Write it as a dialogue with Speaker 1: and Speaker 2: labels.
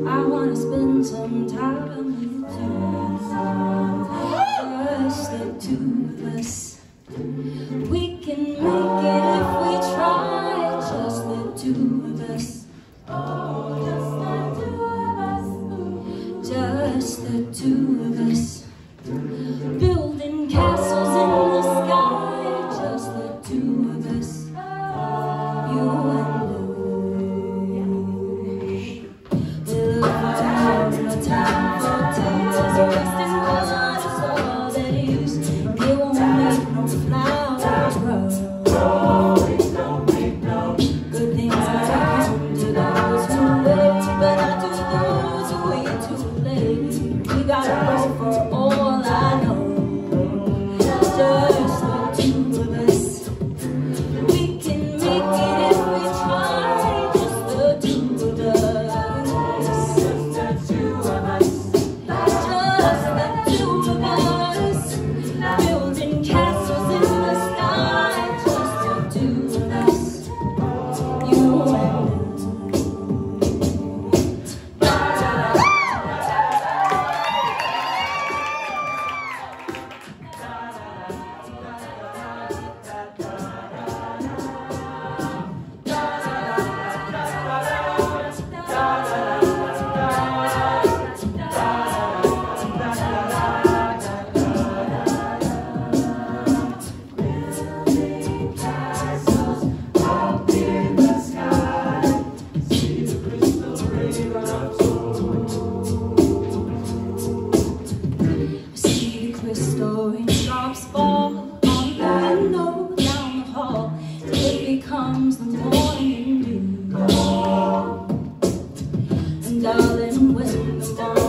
Speaker 1: I wanna spend some time with you, just the two of us. We can make it if we try, just the two of us. Just the two of us. Just the two of us. Building castles in the sky, just the two of us. You and no time for tears, wasting blood is all that is. They won't make no flowers grow. Good things are come to those who wait, but not to those who wait too late. We gotta go for all I know. Just the two of us. We can make it if we try. Just the two of us. Just the two of us. Building castles in the sky. Just the two of us. You and raindrops fall on the window down the hall till it becomes the morning dew. And darling, when the